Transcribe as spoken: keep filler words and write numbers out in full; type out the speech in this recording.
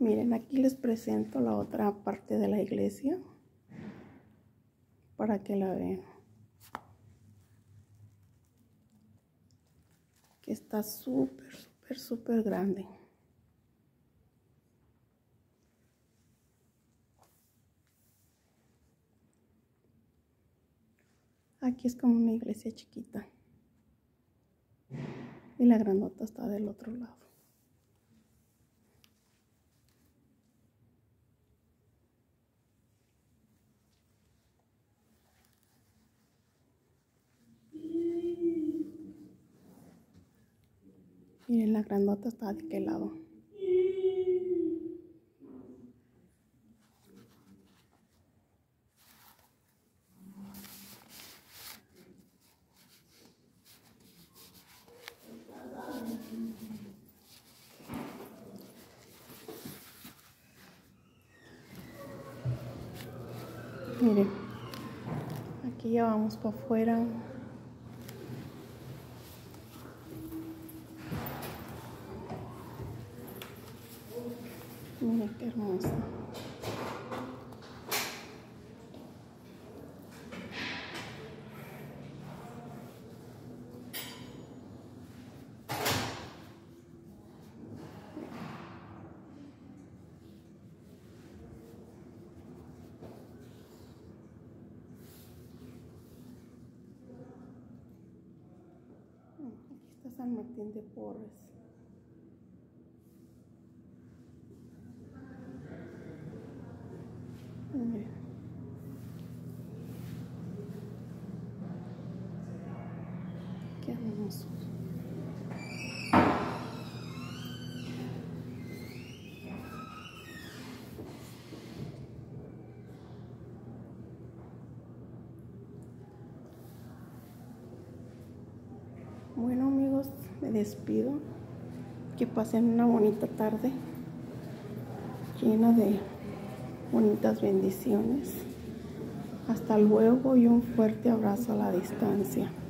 Miren, aquí les presento la otra parte de la iglesia para que la vean. Que está súper, súper, súper grande. Aquí es como una iglesia chiquita. Y la grandota está del otro lado. Miren, la grandota está de aquel lado. Miren, aquí ya vamos para afuera. Miren qué hermosa. Aquí está San Martín de Porres. Miren. Qué hermoso. Bueno amigos, me despido. Que pasen una bonita tarde llena de bonitas bendiciones. Hasta luego y un fuerte abrazo a la distancia.